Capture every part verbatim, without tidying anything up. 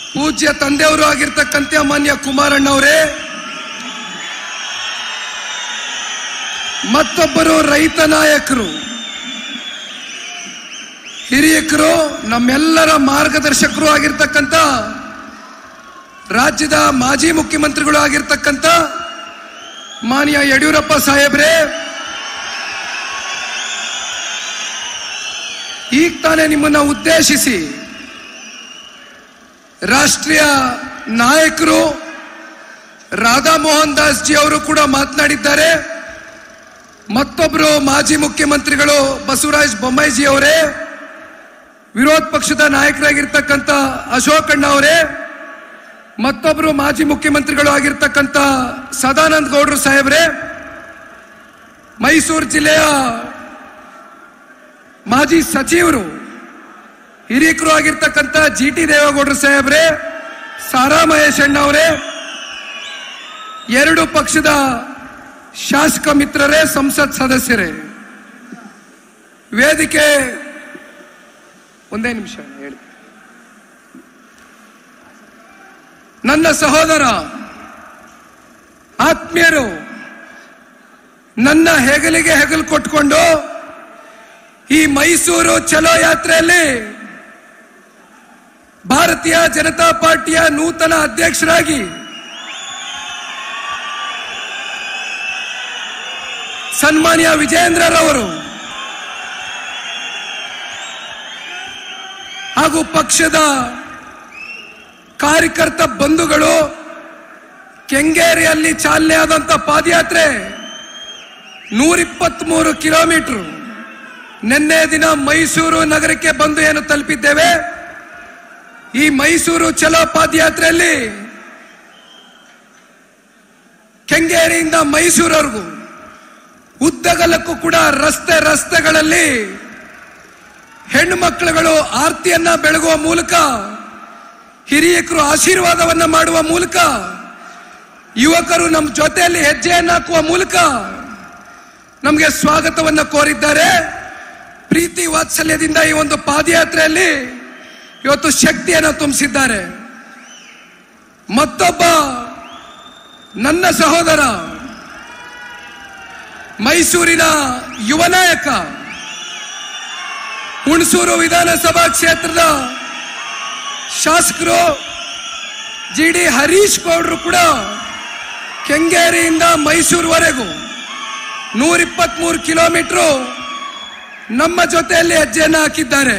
ಪೂಜ್ಯ ತಂದೆಯವರು ಆಗಿರ್ತಕ್ಕಂಥ ಮಾನ್ಯ ಕುಮಾರಣ್ಣವರೇ, ಮತ್ತೊಬ್ಬರು ರೈತ ನಾಯಕರು, ಹಿರಿಯಕರು, ನಮ್ಮೆಲ್ಲರ ಮಾರ್ಗದರ್ಶಕರು ಆಗಿರ್ತಕ್ಕಂಥ ರಾಜ್ಯದ ಮಾಜಿ ಮುಖ್ಯಮಂತ್ರಿಗಳು ಆಗಿರ್ತಕ್ಕಂಥ ಮಾನ್ಯ ಯಡಿಯೂರಪ್ಪ ಸಾಹೇಬ್ರೆ, ಈಗ ತಾನೇ ನಿಮ್ಮನ್ನ ಉದ್ದೇಶಿಸಿ ರಾಷ್ಟ್ರೀಯ ನಾಯಕರು ರಾಧಾ ಮೋಹನ್ ದಾಸ್ ಜಿ ಅವರು ಕೂಡ ಮಾತನಾಡಿದ್ದಾರೆ. ಮತ್ತೊಬ್ಬರು ಮಾಜಿ ಮುಖ್ಯಮಂತ್ರಿಗಳು ಬಸವರಾಜ ಬೊಮ್ಮಾಯಿ ಜಿ ಅವರೇ, ವಿರೋಧ ಪಕ್ಷದ ನಾಯಕರಾಗಿರ್ತಕ್ಕಂಥ ಅಶೋಕಣ್ಣ ಅವರೇ, ಮತ್ತೊಬ್ಬರು ಮಾಜಿ ಮುಖ್ಯಮಂತ್ರಿಗಳು ಆಗಿರ್ತಕ್ಕಂಥ ಸದಾನಂದ ಗೌಡರು ಸಾಹೇಬ್ರೆ, ಮೈಸೂರು ಜಿಲ್ಲೆಯ ಮಾಜಿ ಸಚಿವರು ಹಿರಿಯಕರು ಆಗಿರ್ತಕ್ಕಂಥ ಜಿ ಟಿ ದೇವೇಗೌಡರು ಸಾಹೇಬ್ರೆ, ಸಾರಾ ಮಹೇಶ್ ಅಣ್ಣ ಅವರೇ, ಎರಡು ಪಕ್ಷದ ಶಾಸಕ ಮಿತ್ರರೇ, ಸಂಸತ್ ಸದಸ್ಯರೇ, ವೇದಿಕೆ ಒಂದೇ ನಿಮಿಷ ಹೇಳಿ. ನನ್ನ ಸಹೋದರ ಆತ್ಮೀಯರು, ನನ್ನ ಹೆಗಲಿಗೆ ಹೆಗಲು ಕೊಟ್ಕೊಂಡು ಈ ಮೈಸೂರು ಚಲೋ ಯಾತ್ರೆಯಲ್ಲಿ ಭಾರತೀಯ ಜನತಾ ಪಾರ್ಟಿಯ ನೂತನ ಅಧ್ಯಕ್ಷರಾಗಿ ಸನ್ಮಾನ್ಯ ವಿಜಯೇಂದ್ರರವರು ಹಾಗೂ ಪಕ್ಷದ ಕಾರ್ಯಕರ್ತ ಬಂಧುಗಳು ಕೆಂಗೇರಿಯಲ್ಲಿ ಚಾಲನೆ ಆದಂತ ಪಾದಯಾತ್ರೆ ನೂರಿಪ್ಪತ್ತ್ ಮೂರು ಕಿಲೋಮೀಟರ್ ನಿನ್ನೆ ದಿನ ಮೈಸೂರು ನಗರಕ್ಕೆ ಬಂದು ಏನು ತಲುಪಿದ್ದೇವೆ. ಈ ಮೈಸೂರು ಚಲೋ ಪಾದಯಾತ್ರೆಯಲ್ಲಿ ಕೆಂಗೇರಿಯಿಂದ ಮೈಸೂರವರೆಗೂ ಉದ್ದಗಲಕ್ಕೂ ಕೂಡ ರಸ್ತೆ ರಸ್ತೆಗಳಲ್ಲಿ ಹೆಣ್ಣು ಮಕ್ಕಳುಗಳು ಆರತಿಯನ್ನ ಬೆಳಗುವ ಮೂಲಕ, ಹಿರಿಯಕರು ಆಶೀರ್ವಾದವನ್ನ ಮಾಡುವ ಮೂಲಕ, ಯುವಕರು ನಮ್ಮ ಜೊತೆಯಲ್ಲಿ ಹೆಜ್ಜೆಯನ್ನು ಹಾಕುವ ಮೂಲಕ ನಮಗೆ ಸ್ವಾಗತವನ್ನ ಕೋರಿದ್ದಾರೆ. ಪ್ರೀತಿ ವಾತ್ಸಲ್ಯದಿಂದ ಈ ಒಂದು ಪಾದಯಾತ್ರೆಯಲ್ಲಿ ಇವತ್ತು ಶಕ್ತಿಯನ್ನು ತುಂಬಿಸಿದ್ದಾರೆ. ಮತ್ತೊಬ್ಬ ನನ್ನ ಸಹೋದರ, ಮೈಸೂರಿನ ಯುವ ನಾಯಕ, ಹುಣಸೂರು ವಿಧಾನಸಭಾ ಕ್ಷೇತ್ರದ ಶಾಸಕರು ಜಿ ಡಿ ಹರೀಶ್ ಗೌಡರು ಕೂಡ ಕೆಂಗೇರಿಯಿಂದ ಮೈಸೂರುವರೆಗೂ ನೂರಿಪ್ಪತ್ತ್ ಮೂರು ಕಿಲೋಮೀಟರ್ ನಮ್ಮ ಜೊತೆಯಲ್ಲಿ ಹೆಜ್ಜೆಯನ್ನು ಹಾಕಿದ್ದಾರೆ.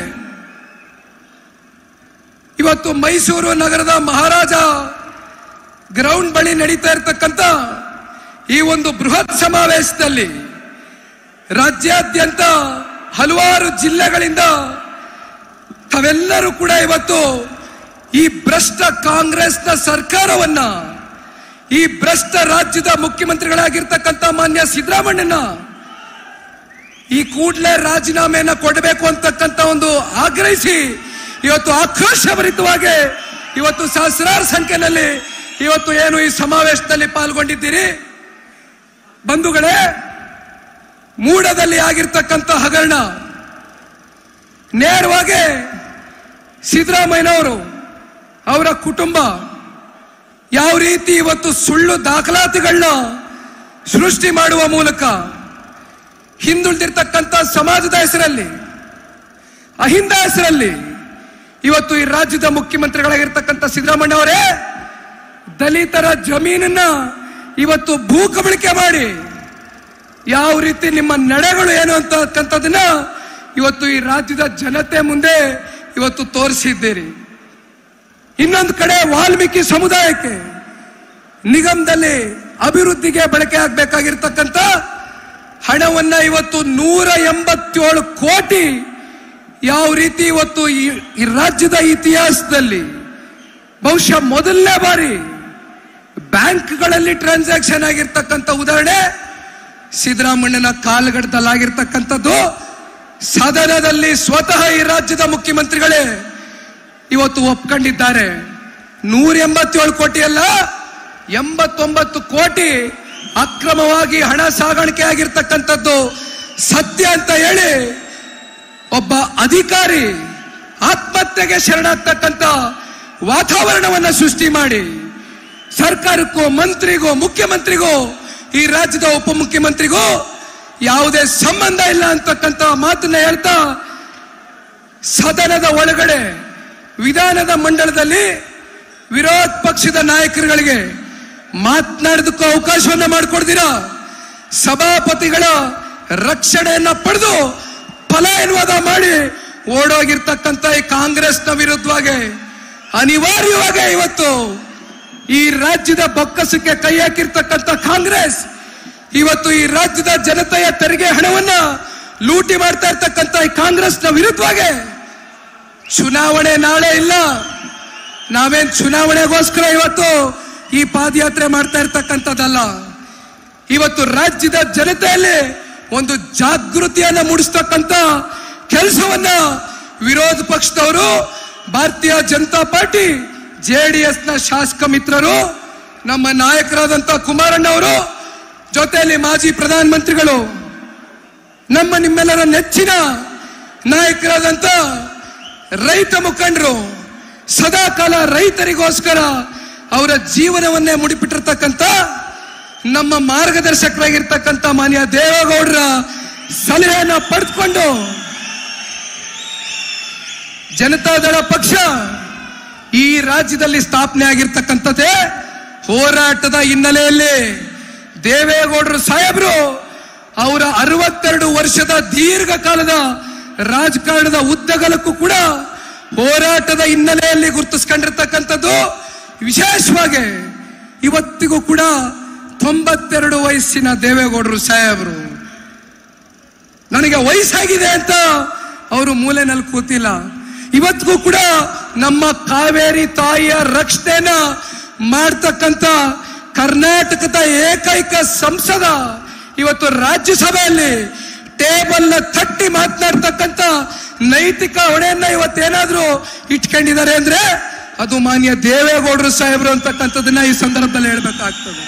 ಇವತ್ತು ಮೈಸೂರು ನಗರದ ಮಹಾರಾಜ ಗ್ರೌಂಡ್ ಬಳಿ ನಡೀತಾ ಇರತಕ್ಕಂತ ಈ ಒಂದು ಬೃಹತ್ ಸಮಾವೇಶದಲ್ಲಿ ರಾಜ್ಯಾದ್ಯಂತ ಹಲವಾರು ಜಿಲ್ಲೆಗಳಿಂದ ತಾವೆಲ್ಲರೂ ಕೂಡ ಇವತ್ತು ಈ ಭ್ರಷ್ಟ ಕಾಂಗ್ರೆಸ್ನ ಸರ್ಕಾರವನ್ನ, ಈ ಭ್ರಷ್ಟ ರಾಜ್ಯದ ಮುಖ್ಯಮಂತ್ರಿಗಳಾಗಿರ್ತಕ್ಕಂಥ ಮಾನ್ಯ ಸಿದ್ದರಾಮಣ್ಣನ ಈ ಕೂಡಲೇ ರಾಜೀನಾಮೆಯನ್ನ ಕೊಡಬೇಕು ಅಂತಕ್ಕಂಥ ಒಂದು ಆಗ್ರಹಿಸಿ ಇವತ್ತು ಆಕ್ರೋಶಭರಿತವಾಗಿ ಇವತ್ತು ಸಹಸ್ರಾರು ಸಂಖ್ಯೆಯಲ್ಲಿ ಇವತ್ತು ಏನು ಈ ಸಮಾವೇಶದಲ್ಲಿ ಪಾಲ್ಗೊಂಡಿದ್ದೀರಿ. ಬಂಧುಗಳೇ, ಮೂಡದಲ್ಲಿ ಆಗಿರ್ತಕ್ಕಂಥ ಹಗರಣ ನೇರವಾಗಿ ಸಿದ್ದರಾಮಯ್ಯನವರು, ಅವರ ಕುಟುಂಬ ಯಾವ ರೀತಿ ಇವತ್ತು ಸುಳ್ಳು ದಾಖಲಾತಿಗಳನ್ನ ಸೃಷ್ಟಿ ಮಾಡುವ ಮೂಲಕ ಹಿಂದುಳಿದಿರ್ತಕ್ಕಂಥ ಸಮಾಜದ ಹೆಸರಲ್ಲಿ, ಅಹಿಂದ ಹೆಸರಲ್ಲಿ ಇವತ್ತು ಈ ರಾಜ್ಯದ ಮುಖ್ಯಮಂತ್ರಿಗಳಾಗಿರ್ತಕ್ಕಂಥ ಸಿದ್ದರಾಮಯ್ಯ ಅವರೇ ದಲಿತರ ಜಮೀನನ್ನ ಇವತ್ತು ಭೂ ಕಬಳಿಕೆ ಮಾಡಿ ಯಾವ ರೀತಿ ನಿಮ್ಮ ನಡೆಗಳು ಏನು ಅಂತಕ್ಕಂಥದನ್ನ ಇವತ್ತು ಈ ರಾಜ್ಯದ ಜನತೆ ಮುಂದೆ ಇವತ್ತು ತೋರಿಸಿದ್ದೀರಿ. ಇನ್ನೊಂದು ಕಡೆ ವಾಲ್ಮೀಕಿ ಸಮುದಾಯಕ್ಕೆ ನಿಗಮದಲ್ಲಿ ಅಭಿವೃದ್ಧಿಗೆ ಬಳಕೆ ಆಗಬೇಕಾಗಿರ್ತಕ್ಕಂಥ ಹಣವನ್ನ ಇವತ್ತು ನೂರ ಎಂಬತ್ತೇಳು ಕೋಟಿ ಯಾವ ರೀತಿ ಇವತ್ತು ಈ ರಾಜ್ಯದ ಇತಿಹಾಸದಲ್ಲಿ ಬಹುಶಃ ಮೊದಲನೇ ಬಾರಿ ಬ್ಯಾಂಕ್ಗಳಲ್ಲಿ ಟ್ರಾನ್ಸಾಕ್ಷನ್ ಆಗಿರ್ತಕ್ಕಂಥ ಉದಾಹರಣೆ ಸಿದ್ದರಾಮಯ್ಯನ ಕಾಲಘಟ್ಟದಲ್ಲಾಗಿರ್ತಕ್ಕಂಥದ್ದು. ಸದನದಲ್ಲಿ ಸ್ವತಃ ಈ ರಾಜ್ಯದ ಮುಖ್ಯಮಂತ್ರಿಗಳೇ ಇವತ್ತು ಒಪ್ಕೊಂಡಿದ್ದಾರೆ. ನೂರ ಎಂಬತ್ತೇಳು ಕೋಟಿ ಅಲ್ಲ, ಎಂಬತ್ತೊಂಬತ್ತು ಕೋಟಿ ಅಕ್ರಮವಾಗಿ ಹಣ ಸಾಗಾಣಿಕೆ ಆಗಿರ್ತಕ್ಕಂಥದ್ದು ಸತ್ಯ ಅಂತ ಹೇಳಿ ಒಬ್ಬ ಅಧಿಕಾರಿ ಆತ್ಮಹತ್ಯೆಗೆ ಶರಣಾಗ್ತಕ್ಕಂಥ ವಾತಾವರಣವನ್ನ ಸೃಷ್ಟಿ ಮಾಡಿ ಸರ್ಕಾರಕ್ಕೂ, ಮಂತ್ರಿಗೂ, ಮುಖ್ಯಮಂತ್ರಿಗೂ, ಈ ರಾಜ್ಯದ ಉಪಮುಖ್ಯಮಂತ್ರಿಗೂ ಯಾವುದೇ ಸಂಬಂಧ ಇಲ್ಲ ಅಂತಕ್ಕಂಥ ಮಾತನ್ನ ಹೇಳ್ತಾ ಸದನದ ಒಳಗಡೆ ವಿಧಾನದ ಮಂಡಲದಲ್ಲಿ ವಿರೋಧ ಪಕ್ಷದ ನಾಯಕರುಗಳಿಗೆ ಮಾತನಾಡೋದಕ್ಕೂ ಅವಕಾಶವನ್ನ ಮಾಡಿಕೊಡ್ತೀರಾ, ಸಭಾಪತಿಗಳ ರಕ್ಷಣೆಯನ್ನ ಪಡೆದು ಪಲಾಯನವಾದ ಮಾಡಿ ಓಡೋಗಿರ್ತಕ್ಕಂಥ ಈ ಕಾಂಗ್ರೆಸ್ನ ವಿರುದ್ಧವಾಗಿ ಅನಿವಾರ್ಯವಾಗಿ ಇವತ್ತು ಈ ರಾಜ್ಯದ ಬೊಕ್ಕಸಕ್ಕೆ ಕೈ ಹಾಕಿರ್ತಕ್ಕಂಥ ಕಾಂಗ್ರೆಸ್ ಇವತ್ತು ಈ ರಾಜ್ಯದ ಜನತೆಯ ತೆರಿಗೆ ಹಣವನ್ನ ಲೂಟಿ ಮಾಡ್ತಾ ಇರ್ತಕ್ಕಂಥ ಈ ಕಾಂಗ್ರೆಸ್ನ ವಿರುದ್ಧವಾಗಿ ಚುನಾವಣೆ ನಾಳೆ ಇಲ್ಲ. ನಾವೇನ್ ಚುನಾವಣೆಗೋಸ್ಕರ ಇವತ್ತು ಈ ಪಾದಯಾತ್ರೆ ಮಾಡ್ತಾ ಇರ್ತಕ್ಕಂಥದ್ದಲ್ಲ. ಇವತ್ತು ರಾಜ್ಯದ ಜನತೆಯಲ್ಲಿ ಒಂದು ಜಾಗೃತಿಯನ್ನ ಮೂಡಿಸ್ತಕ್ಕಂಥ ಕೆಲಸವನ್ನ ವಿರೋಧ ಪಕ್ಷದವರು, ಭಾರತೀಯ ಜನತಾ ಪಾರ್ಟಿ, ಜೆಡಿಎಸ್ ನ ಶಾಸಕ ಮಿತ್ರರು, ನಮ್ಮ ನಾಯಕರಾದಂತ ಕುಮಾರಣ್ಣ ಅವರು, ಜೊತೆಯಲ್ಲಿ ಮಾಜಿ ಪ್ರಧಾನಮಂತ್ರಿಗಳು, ನಮ್ಮ ನಿಮ್ಮೆಲ್ಲರ ನೆಚ್ಚಿನ ನಾಯಕರಾದಂತ ರೈತ ಮುಖಂಡರು, ಸದಾಕಾಲ ರೈತರಿಗೋಸ್ಕರ ಅವರ ಜೀವನವನ್ನೇ ಮುಡಿಪಿಟ್ಟಿರ್ತಕ್ಕಂಥ ನಮ್ಮ ಮಾರ್ಗದರ್ಶಕರಾಗಿರ್ತಕ್ಕಂಥ ಮಾನ್ಯ ದೇವೇಗೌಡರ ಸಲಹೆಯನ್ನ ಪಡೆದುಕೊಂಡು ಜನತಾದಳ ಪಕ್ಷ ಈ ರಾಜ್ಯದಲ್ಲಿ ಸ್ಥಾಪನೆ ಆಗಿರ್ತಕ್ಕಂಥದ್ದೇ ಹೋರಾಟದ ಹಿನ್ನೆಲೆಯಲ್ಲಿ. ದೇವೇಗೌಡರು ಸಾಹೇಬರು ಅವರ ಅರವತ್ತೆರಡು ವರ್ಷದ ದೀರ್ಘಕಾಲದ ರಾಜಕಾರಣದ ಉದ್ದಗಲಕ್ಕೂ ಕೂಡ ಹೋರಾಟದ ಹಿನ್ನೆಲೆಯಲ್ಲಿ ಗುರುತಿಸ್ಕೊಂಡಿರ್ತಕ್ಕಂಥದ್ದು. ವಿಶೇಷವಾಗಿ ಇವತ್ತಿಗೂ ಕೂಡ ತೊಂಬತ್ತೆರಡು ವಯಸ್ಸಿನ ದೇವೇಗೌಡರು ಸಾಹೇಬರು, ನನಗೆ ವಯಸ್ಸಾಗಿದೆ ಅಂತ ಅವರು ಮೂಲೆನಲ್ಲಿ ಕೂತಿಲ್ಲ. ಇವತ್ತಿಗೂ ಕೂಡ ನಮ್ಮ ಕಾವೇರಿ ತಾಯಿಯ ರಕ್ಷಣೆನ ಮಾಡ್ತಕ್ಕಂಥ ಕರ್ನಾಟಕದ ಏಕೈಕ ಸಂಸದ ಇವತ್ತು ರಾಜ್ಯಸಭೆಯಲ್ಲಿ ಟೇಬಲ್ ನ ತಟ್ಟಿ ಮಾತನಾಡ್ತಕ್ಕಂಥ ನೈತಿಕ ಹೊಣೆಯನ್ನ ಇವತ್ತೇನಾದ್ರೂ ಇಟ್ಕೊಂಡಿದ್ದಾರೆ ಅಂದ್ರೆ ಅದು ಮಾನ್ಯ ದೇವೇಗೌಡರು ಸಾಹೇಬರು ಅಂತಕ್ಕಂಥದನ್ನ ಈ ಸಂದರ್ಭದಲ್ಲಿ ಹೇಳ್ಬೇಕಾಗ್ತದೆ.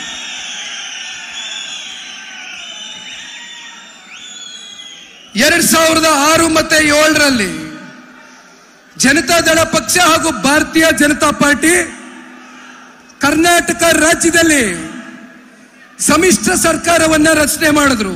ಎರಡ್ ಸಾವಿರದ ಆರು ಮತ್ತೆ ಏಳರಲ್ಲಿ ಜನತಾದಳ ಪಕ್ಷ ಹಾಗೂ ಭಾರತೀಯ ಜನತಾ ಪಾರ್ಟಿ ಕರ್ನಾಟಕ ರಾಜ್ಯದಲ್ಲಿ ಸಮ್ಮಿಶ್ರ ಸರ್ಕಾರವನ್ನ ರಚನೆ ಮಾಡಿದ್ರು.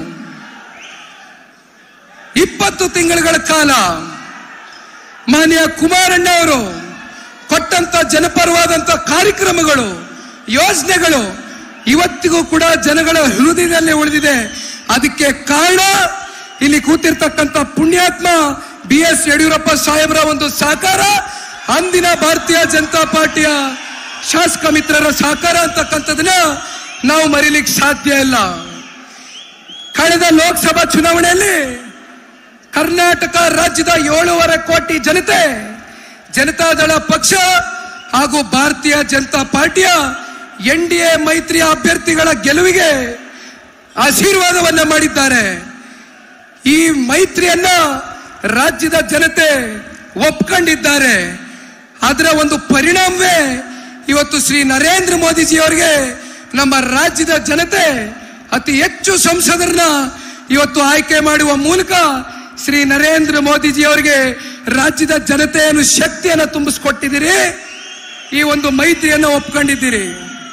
ಇಪ್ಪತ್ತು ತಿಂಗಳ ಕಾಲ ಮಾನ್ಯ ಕುಮಾರಣ್ಣ ಅವರು ಕೊಟ್ಟಂತ ಜನಪರವಾದಂತ ಕಾರ್ಯಕ್ರಮಗಳು, ಯೋಜನೆಗಳು ಇವತ್ತಿಗೂ ಕೂಡ ಜನಗಳ ಹೃದಯದಲ್ಲಿ ಉಳಿದಿದೆ. ಅದಕ್ಕೆ ಕಾರಣ ಇಲ್ಲಿ ಕೂತಿರ್ತಕ್ಕಂಥ ಪುಣ್ಯಾತ್ಮ ಬಿ ಎಸ್ ಯಡಿಯೂರಪ್ಪ ಸಾಹೇಬರ ಒಂದು ಸಹಕಾರ, ಅಂದಿನ ಭಾರತೀಯ ಜನತಾ ಪಾರ್ಟಿಯ ಶಾಸಕ ಮಿತ್ರರ ಸಹಕಾರ ಅಂತಕ್ಕಂಥದನ್ನ ನಾವು ಮರೀಲಿಕ್ಕೆ ಸಾಧ್ಯ ಇಲ್ಲ. ಕಳೆದ ಲೋಕಸಭಾ ಚುನಾವಣೆಯಲ್ಲಿ ಕರ್ನಾಟಕ ರಾಜ್ಯದ ಏಳೂವರೆ ಕೋಟಿ ಜನತೆ ಜನತಾದಳ ಪಕ್ಷ ಹಾಗೂ ಭಾರತೀಯ ಜನತಾ ಪಾರ್ಟಿಯ ಎನ್ ಡಿ ಎ ಮೈತ್ರಿಯ ಅಭ್ಯರ್ಥಿಗಳ ಗೆಲುವಿಗೆ ಆಶೀರ್ವಾದವನ್ನ ಮಾಡಿದ್ದಾರೆ. ಈ ಮೈತ್ರಿಯನ್ನ ರಾಜ್ಯದ ಜನತೆ ಒಪ್ಕೊಂಡಿದ್ದಾರೆ. ಅದರ ಒಂದು ಪರಿಣಾಮವೇ ಇವತ್ತು ಶ್ರೀ ನರೇಂದ್ರ ಮೋದಿಜಿಯವರಿಗೆ ನಮ್ಮ ರಾಜ್ಯದ ಜನತೆ ಅತಿ ಹೆಚ್ಚು ಸಂಸದರನ್ನ ಇವತ್ತು ಆಯ್ಕೆ ಮಾಡುವ ಮೂಲಕ ಶ್ರೀ ನರೇಂದ್ರ ಮೋದಿಜಿಯವರಿಗೆ ರಾಜ್ಯದ ಜನತೆಯನ್ನು ಶಕ್ತಿಯನ್ನು ತುಂಬಿಸ್ಕೊಟ್ಟಿದ್ದೀರಿ. ಈ ಒಂದು ಮೈತ್ರಿಯನ್ನು ಒಪ್ಕೊಂಡಿದ್ದೀರಿ.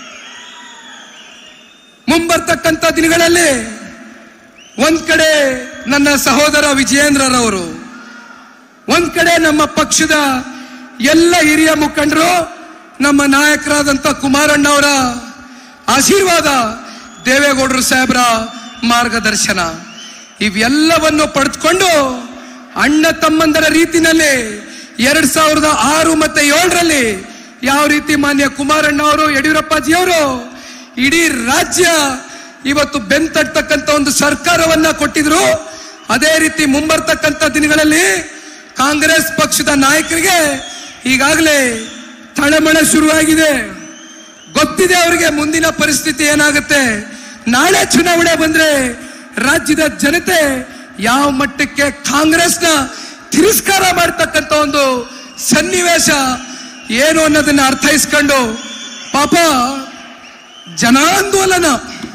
ಮುಂಬರ್ತಕ್ಕಂಥ ದಿನಗಳಲ್ಲಿ ಒಂದ್ ಕಡೆ ನನ್ನ ಸಹೋದರ ವಿಜಯೇಂದ್ರರವರು, ಒಂದ್ ಕಡೆ ನಮ್ಮ ಪಕ್ಷದ ಎಲ್ಲ ಹಿರಿಯ ಮುಖಂಡರು, ನಮ್ಮ ನಾಯಕರಾದಂತ ಕುಮಾರಣ್ಣ ಅವರ ಆಶೀರ್ವಾದ, ದೇವೇಗೌಡರು ಸಾಹೇಬರ ಮಾರ್ಗದರ್ಶನ, ಇವೆಲ್ಲವನ್ನು ಪಡೆದುಕೊಂಡು ಅಣ್ಣ ತಮ್ಮಂದರ ರೀತಿನಲ್ಲಿ ಎರಡ್ ಸಾವಿರದ ಆರು ಮತ್ತೆ ಏಳರಲ್ಲಿ ಯಾವ ರೀತಿ ಮಾನ್ಯ ಕುಮಾರಣ್ಣ ಅವರು, ಯಡಿಯೂರಪ್ಪಾಜಿಯವರು ಇಡೀ ರಾಜ್ಯ ಇವತ್ತು ಬೆಂತಟ್ಟತಕ್ಕಂಥ ಒಂದು ಸರ್ಕಾರವನ್ನ ಕೊಟ್ಟಿದ್ರು. ಅದೇ ರೀತಿ ಮುಂಬರ್ತಕ್ಕಂಥ ದಿನಗಳಲ್ಲಿ ಕಾಂಗ್ರೆಸ್ ಪಕ್ಷದ ನಾಯಕರಿಗೆ ಈಗಾಗಲೇ ತಳಮಳ ಶುರುವಾಗಿದೆ. ಗೊತ್ತಿದೆ ಅವರಿಗೆ ಮುಂದಿನ ಪರಿಸ್ಥಿತಿ ಏನಾಗುತ್ತೆ. ನಾಳೆ ಚುನಾವಣೆ ಬಂದ್ರೆ ರಾಜ್ಯದ ಜನತೆ ಯಾವ ಮಟ್ಟಕ್ಕೆ ಕಾಂಗ್ರೆಸ್ನ ತಿರಸ್ಕಾರ ಮಾಡತಕ್ಕಂಥ ಒಂದು ಸನ್ನಿವೇಶ ಏನು ಅನ್ನೋದನ್ನ ಅರ್ಥೈಸ್ಕೊಂಡು ಪಾಪ ಜನಾಂದೋಲನ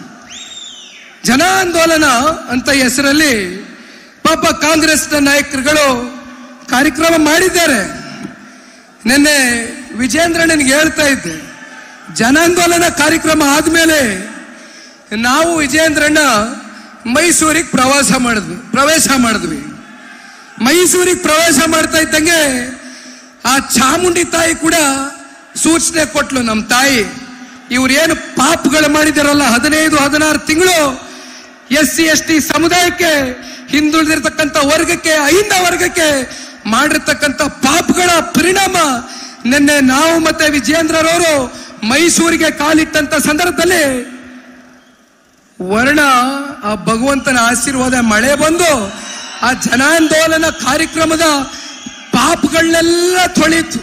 ಜನಾಂದೋಲನ ಅಂತ ಹೆಸರಲ್ಲಿ ಪಾಪ ಕಾಂಗ್ರೆಸ್ನ ನಾಯಕರುಗಳು ಕಾರ್ಯಕ್ರಮ ಮಾಡಿದ್ದಾರೆ. ನಿನ್ನೆ ವಿಜೇಂದ್ರಣ್ಣನಿಗೆ ಹೇಳ್ತಾ ಇದ್ದೆ, ಜನಾಂದೋಲನ ಕಾರ್ಯಕ್ರಮ ಆದ್ಮೇಲೆ ನಾವು ವಿಜೇಂದ್ರಣ್ಣ ಮೈಸೂರಿಗೆ ಪ್ರವಾಸ ಮಾಡಿದ್ವಿ ಪ್ರವೇಶ ಮಾಡಿದ್ವಿ ಮೈಸೂರಿಗೆ ಪ್ರವೇಶ ಮಾಡ್ತಾ ಇದ್ದಂಗೆ ಆ ಚಾಮುಂಡಿ ತಾಯಿ ಕೂಡ ಸೂಚನೆ ಕೊಟ್ಲು. ನಮ್ಮ ತಾಯಿ ಇವ್ರೇನು ಪಾಪಗಳು ಮಾಡಿದಾರಲ್ಲ, ಹದಿನೈದು ಹದಿನಾರು ತಿಂಗಳು ಎಸ್ ಸಿ ಎಸ್ ಟಿ ಸಮುದಾಯಕ್ಕೆ, ಹಿಂದುಳಿದಿರ್ತಕ್ಕಂಥ ವರ್ಗಕ್ಕೆ, ಅಹಿಂದ ವರ್ಗಕ್ಕೆ ಮಾಡಿರ್ತಕ್ಕಂಥ ಪಾಪಗಳ ಪರಿಣಾಮ ನಿನ್ನೆ ನಾವು ಮತ್ತೆ ವಿಜೇಂದ್ರರವರು ಮೈಸೂರಿಗೆ ಕಾಲಿಟ್ಟಂತ ಸಂದರ್ಭದಲ್ಲಿ ವರ್ಣ ಆ ಭಗವಂತನ ಆಶೀರ್ವಾದ ಮಳೆ ಬಂದು ಆ ಜನಾಂದೋಲನ ಕಾರ್ಯಕ್ರಮದ ಪಾಪಗಳನ್ನೆಲ್ಲ ತೊಳಿತು.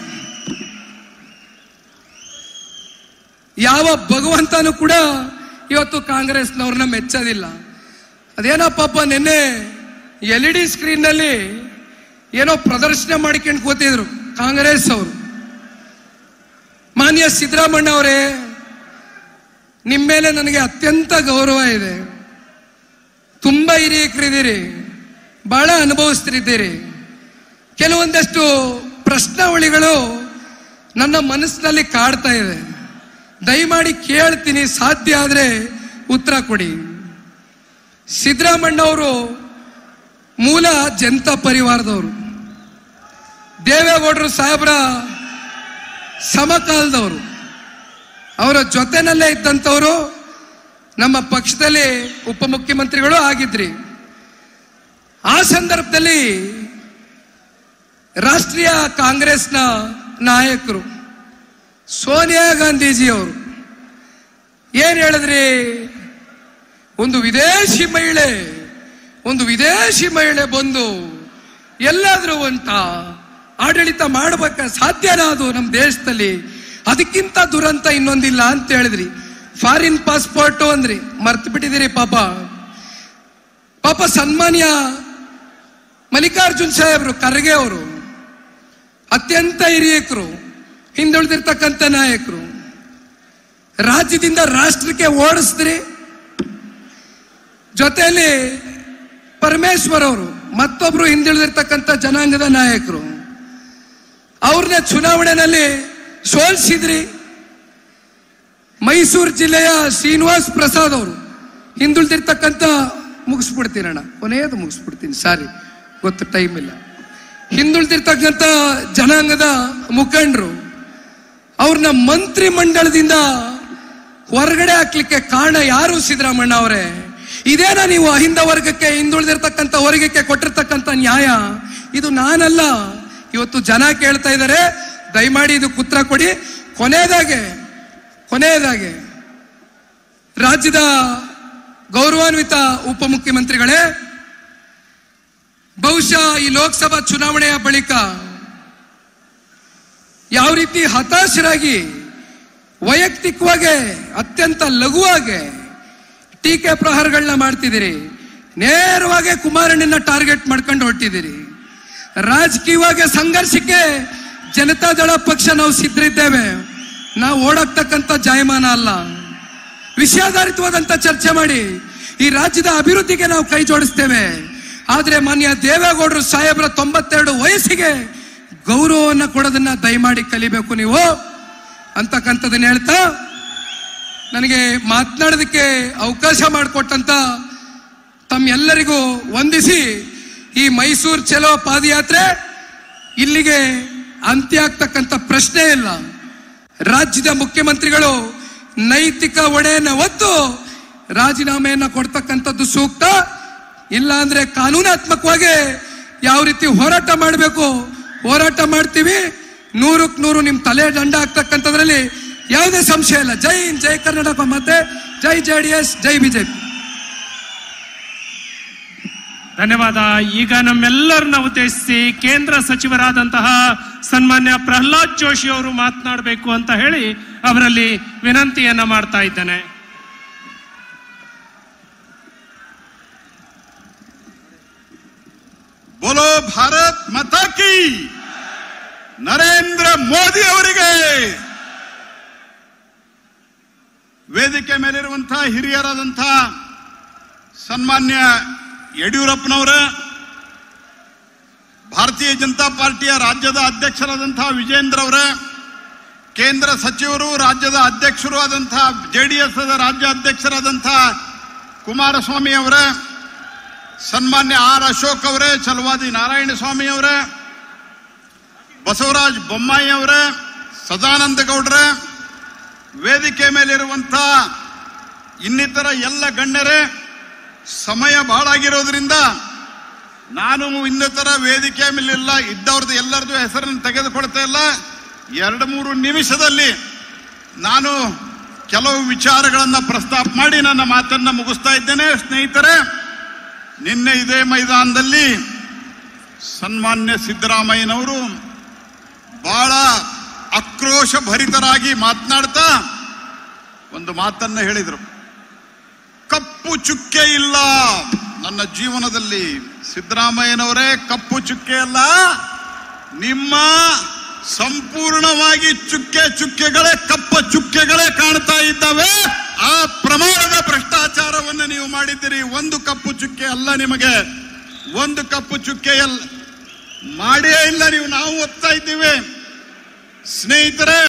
ಯಾವ ಭಗವಂತನೂ ಕೂಡ ಇವತ್ತು ಕಾಂಗ್ರೆಸ್ನವ್ರನ್ನ ಮೆಚ್ಚೋದಿಲ್ಲ. ಅದೇನೋ ಪಾಪ ನಿನ್ನೆ ಎಲ್ ಇ ಡಿ ಸ್ಕ್ರೀನ್ ನಲ್ಲಿ ಏನೋ ಪ್ರದರ್ಶನ ಮಾಡಿಕೊಂಡು ಕೂತಿದ್ರು ಕಾಂಗ್ರೆಸ್ ಅವರು. ಮಾನ್ಯ ಸಿದ್ದರಾಮಣ್ಣ ಅವರೇ, ನಿಮ್ಮ ಮೇಲೆ ನನಗೆ ಅತ್ಯಂತ ಗೌರವ ಇದೆ. ತುಂಬಾ ಹಿರಿಯಕರಿದ್ದೀರಿ, ಬಹಳ ಅನುಭವಿಸ್ತಿದ್ದೀರಿ. ಕೆಲವೊಂದಷ್ಟು ಪ್ರಶ್ನಾವಳಿಗಳು ನನ್ನ ಮನಸ್ಸಿನಲ್ಲಿ ಕಾಡ್ತಾ ಇದೆ. ದಯಮಾಡಿ ಕೇಳ್ತೀನಿ, ಸಾಧ್ಯ ಆದ್ರೆ ಉತ್ತರ ಕೊಡಿ. ಸಿದ್ದರಾಮಣ್ಣವರು ಮೂಲ ಜನತಾ ಪರಿವಾರದವರು, ದೇವೇಗೌಡರು ಸಾಹೇಬ್ರ ಸಮಕಾಲದವರು, ಅವರ ಜೊತೆನಲ್ಲೇ ಇದ್ದಂಥವರು, ನಮ್ಮ ಪಕ್ಷದಲ್ಲಿ ಉಪಮುಖ್ಯಮಂತ್ರಿಗಳು ಆಗಿದ್ರಿ. ಆ ಸಂದರ್ಭದಲ್ಲಿ ರಾಷ್ಟ್ರೀಯ ಕಾಂಗ್ರೆಸ್ನ ನಾಯಕರು ಸೋನಿಯಾ ಗಾಂಧೀಜಿಯವರು ಏನ್ ಹೇಳಿದ್ರಿ, ಒಂದು ವಿದೇಶಿ ಮಹಿಳೆ ಒಂದು ವಿದೇಶಿ ಮಹಿಳೆ ಬಂದು ಎಲ್ಲಾದ್ರೂ ಅಂತ ಆಡಳಿತ ಮಾಡಬೇಕ ಸಾಧ್ಯನಾ ಅದು ನಮ್ಮ ದೇಶದಲ್ಲಿ? ಅದಕ್ಕಿಂತ ದುರಂತ ಇನ್ನೊಂದಿಲ್ಲ ಅಂತ ಹೇಳಿದ್ರಿ. ಫಾರಿನ್ ಪಾಸ್ಪೋರ್ಟ್ ಅಂದ್ರಿ, ಮರ್ತು ಬಿಟ್ಟಿದ್ದೀರಿ ಪಾಪ. ಪಾಪ ಸನ್ಮಾನ್ಯ ಮಲ್ಲಿಕಾರ್ಜುನ್ ಸಾಹೇಬ್ರು ಖರ್ಗೆ ಅವರು ಅತ್ಯಂತ ಹಿರಿಯಕರು, ಹಿಂದುಳಿದಿರ್ತಕ್ಕಂಥ ನಾಯಕರು, ರಾಜ್ಯದಿಂದ ರಾಷ್ಟ್ರಕ್ಕೆ ಓಡಿಸಿದ್ರಿ. ಜೊತೆಯಲ್ಲಿ ಪರಮೇಶ್ವರ್ ಅವರು ಮತ್ತೊಬ್ರು ಹಿಂದುಳಿದಿರ್ತಕ್ಕಂಥ ಜನಾಂಗದ ನಾಯಕರು, ಅವ್ರನ್ನ ಚುನಾವಣೆಯಲ್ಲಿ ಸೋಲಿಸಿದ್ರಿ. ಮೈಸೂರು ಜಿಲ್ಲೆಯ ಶ್ರೀನಿವಾಸ್ ಪ್ರಸಾದ್ ಅವರು ಹಿಂದುಳಿದಿರ್ತಕ್ಕಂಥ, ಮುಗಿಸ್ಬಿಡ್ತೀನಣ್ಣ, ಕೊನೆಯದು ಮುಗಿಸ್ಬಿಡ್ತೀನಿ, ಸಾರಿ ಗೊತ್ತು ಟೈಮ್ ಇಲ್ಲ, ಹಿಂದುಳಿದಿರ್ತಕ್ಕಂಥ ಜನಾಂಗದ ಮುಖಂಡರು, ಅವ್ರನ್ನ ಮಂತ್ರಿ ಮಂಡಲದಿಂದ ಹೊರಗಡೆ ಹಾಕ್ಲಿಕ್ಕೆ ಕಾರಣ ಯಾರು? ಸಿದ್ದರಾಮಣ್ಣ ಅವರೇ. ಇದೇನಾ ನೀವು ಅಹಿಂದ ವರ್ಗಕ್ಕೆ, ಹಿಂದುಳಿದಿರ್ತಕ್ಕಂಥ ವರ್ಗಕ್ಕೆ ಕೊಟ್ಟಿರ್ತಕ್ಕಂಥ ನ್ಯಾಯ? ಇದು ನಾನಲ್ಲ, ಇವತ್ತು ಜನ ಕೇಳ್ತಾ ಇದ್ದಾರೆ. ದಯಮಾಡಿ ಇದು ಉತ್ತರ ಕೊಡಿ. ಕೊನೆಯದಾಗೆ ಕೊನೆಯದಾಗೆ ರಾಜ್ಯದ ಗೌರವಾನ್ವಿತ ಉಪಮುಖ್ಯಮಂತ್ರಿಗಳೇ, ಬಹುಶಃ ಈ ಲೋಕಸಭಾ ಚುನಾವಣೆಯ ಬಳಿಕ ಯಾವ ರೀತಿ ಹತಾಶರಾಗಿ ವೈಯಕ್ತಿಕವಾಗಿ ಅತ್ಯಂತ ಲಘುವಾಗಿ ಟೀಕೆ ಪ್ರಹಾರಗಳನ್ನ ಮಾಡ್ತಿದ್ದೀರಿ, ನೇರವಾಗಿ ಕುಮಾರಣ್ಣನ ಟಾರ್ಗೆಟ್ ಮಾಡ್ಕೊಂಡು ಹೊರಟಿದ್ದೀರಿ. ರಾಜಕೀಯವಾಗಿ ಸಂಘರ್ಷಕ್ಕೆ ಜನತಾದಳ ಪಕ್ಷ ನಾವು ಸಿದ್ಧರಿದ್ದೇವೆ. ನಾವು ಓಡಾಕ್ತಕ್ಕಂಥ ಜಾಯಮಾನ ಅಲ್ಲ. ವಿಷಯಾಧಾರಿತವಾದಂತ ಚರ್ಚೆ ಮಾಡಿ ಈ ರಾಜ್ಯದ ಅಭಿವೃದ್ಧಿಗೆ ನಾವು ಕೈ ಜೋಡಿಸ್ತೇವೆ. ಆದ್ರೆ ಮಾನ್ಯ ದೇವೇಗೌಡರು ಸಾಹೇಬ್ರ ತೊಂಬತ್ತೆರಡು ವಯಸ್ಸಿಗೆ ಗೌರವವನ್ನು ಕೊಡೋದನ್ನ ದಯಮಾಡಿ ಕಲಿಬೇಕು ನೀವು ಅಂತಕ್ಕಂಥದನ್ನ ಹೇಳ್ತಾ, ನನಗೆ ಮಾತನಾಡೋದಕ್ಕೆ ಅವಕಾಶ ಮಾಡಿಕೊಟ್ಟಂತ ತಮ್ಮೆಲ್ಲರಿಗೂ ವಂದಿಸಿ, ಈ ಮೈಸೂರು ಚಲೋ ಪಾದಯಾತ್ರೆ ಇಲ್ಲಿಗೆ ಅಂತ್ಯ ಆಗ್ತಕ್ಕಂಥ ಪ್ರಶ್ನೆ ಇಲ್ಲ. ರಾಜ್ಯದ ಮುಖ್ಯಮಂತ್ರಿಗಳು ನೈತಿಕ ಹೊಣೆಯನ್ನ ಹೊತ್ತು ರಾಜೀನಾಮೆಯನ್ನ ಕೊಡ್ತಕ್ಕಂಥದ್ದು ಸೂಕ್ತ. ಇಲ್ಲ ಅಂದ್ರೆ ಕಾನೂನಾತ್ಮಕವಾಗಿ ಯಾವ ರೀತಿ ಹೋರಾಟ ಮಾಡಬೇಕು ಹೋರಾಟ ಮಾಡ್ತೀವಿ. ನೂರಕ್ಕೆ ನೂರು ನಿಮ್ ತಲೆ ದಂಡ ಆಗ್ತಕ್ಕಂಥದ್ರಲ್ಲಿ ಯಾವುದೇ ಸಂಶಯ ಇಲ್ಲ. ಜೈ ಹಿಂದ್, ಜೈ ಕರ್ನಾಟಕ, ಮತ್ತೆ ಜೈ ಜೆ ಡಿ ಎಸ್, ಜೈ ಬಿಜೆಪಿ. ಧನ್ಯವಾದ. ಈಗ ನಮ್ಮೆಲ್ಲರನ್ನ ಉದ್ದೇಶಿಸಿ ಕೇಂದ್ರ ಸಚಿವರಾದಂತಹ ಸನ್ಮಾನ್ಯ ಪ್ರಹ್ಲಾದ್ ಜೋಶಿ ಅವರು ಮಾತನಾಡಬೇಕು ಅಂತ ಹೇಳಿ ಅವರಲ್ಲಿ ವಿನಂತಿಯನ್ನ ಮಾಡ್ತಾ ಇದ್ದೇನೆ. ಬೋಲೋ ಭಾರತ್ ಮಾತಾ ಕಿ, ನರೇಂದ್ರ ಮೋದಿ ಅವರಿಗೆ, ವೇದಿಕೆ ಮೇಲಿರುವಂತಹ ಹಿರಿಯರಾದಂತಹ ಸನ್ಮಾನ್ಯ ಯಡಿಯೂರಪ್ಪನವರ, ಭಾರತೀಯ ಜನತಾ ಪಾರ್ಟಿಯ ರಾಜ್ಯದ ಅಧ್ಯಕ್ಷರಾದಂತಹ ವಿಜೇಂದ್ರ ಅವರ, ಕೇಂದ್ರ ಸಚಿವರು, ರಾಜ್ಯದ ಅಧ್ಯಕ್ಷರು ಆದಂತಹ ಜೆಡಿಎಸ್ ರಾಜ್ಯ ಅಧ್ಯಕ್ಷರಾದಂತಹ ಕುಮಾರಸ್ವಾಮಿ ಅವರೇ, ಸನ್ಮಾನ್ಯ ಆರ್ ಅಶೋಕ್ ಅವರೇ, ಚಲವಾದಿ ನಾರಾಯಣ ಸ್ವಾಮಿ ಅವರೇ, ಬಸವರಾಜ ಬೊಮ್ಮಾಯಿ ಅವರೇ, ಸದಾನಂದ ಗೌಡ್ರೆ, ವೇದಿಕೆ ಮೇಲಿರುವಂತಹ ಇನ್ನಿತರ ಎಲ್ಲ ಗಣ್ಯರೇ, ಸಮಯ ಬಹಳ ಆಗಿರೋದ್ರಿಂದ ನಾನು ಇನ್ನಿತರ ವೇದಿಕೆ ಮೇಲಿಲ್ಲ ಇದ್ದವ್ರದ್ದು ಎಲ್ಲರದ್ದು ಹೆಸರನ್ನು ತೆಗೆದುಕೊಳ್ತಾ ಇಲ್ಲ. ಎರಡು ಮೂರು ನಿಮಿಷದಲ್ಲಿ ನಾನು ಕೆಲವು ವಿಚಾರಗಳನ್ನು ಪ್ರಸ್ತಾಪ ಮಾಡಿ ನನ್ನ ಮಾತನ್ನ ಮುಗಿಸ್ತಾ ಇದ್ದೇನೆ. ಸ್ನೇಹಿತರೆ, ನಿನ್ನೆ ಇದೇ ಮೈದಾನದಲ್ಲಿ ಸನ್ಮಾನ್ಯ ಸಿದ್ದರಾಮಯ್ಯನವರು ಬಹಳ ಆಕ್ರೋಶ ಭರಿತರಾಗಿ ಮಾತನಾಡ್ತಾ ಒಂದು ಮಾತನ್ನ ಹೇಳಿದರು. ಕಪ್ಪು ಚುಕ್ಕೆ ಇಲ್ಲ ನನ್ನ ಜೀವನದಲ್ಲಿ. ಸಿದ್ದರಾಮಯ್ಯನವರೇ, ಕಪ್ಪು ಚುಕ್ಕೆ ಅಲ್ಲ, ನಿಮ್ಮ ಸಂಪೂರ್ಣವಾಗಿ ಚುಕ್ಕೆ ಚುಕ್ಕೆಗಳೇ ಕಪ್ಪ ಚುಕ್ಕೆಗಳೇ ಕಾಣ್ತಾ ಇದ್ದಾವೆ. ಆ ಪ್ರಮಾಣದ ಭ್ರಷ್ಟಾಚಾರವನ್ನು ನೀವು ಮಾಡಿದ್ದೀರಿ. ಒಂದು ಕಪ್ಪು ಚುಕ್ಕೆ ಅಲ್ಲ, ನಿಮಗೆ ಒಂದು ಕಪ್ಪು ಚುಕ್ಕೆ ಅಲ್ಲ ಮಾಡೇ ಇಲ್ಲ ನೀವು. ನಾವು ಒತ್ತಾ ಇದ್ದೀವಿ ಸ್ನೇಹಿತರೆ.